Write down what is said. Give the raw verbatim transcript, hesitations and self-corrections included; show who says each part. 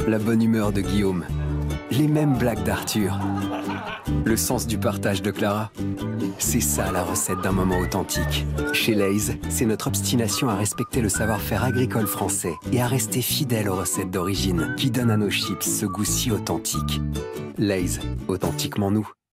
Speaker 1: la bonne humeur de Guillaume, les mêmes blagues d'Arthur, le sens du partage de Clara. C'est ça la recette d'un moment authentique. Chez Lay's, c'est notre obstination à respecter le savoir-faire agricole français et à rester fidèle aux recettes d'origine qui donnent à nos chips ce goût si authentique. Lay's, authentiquement nous.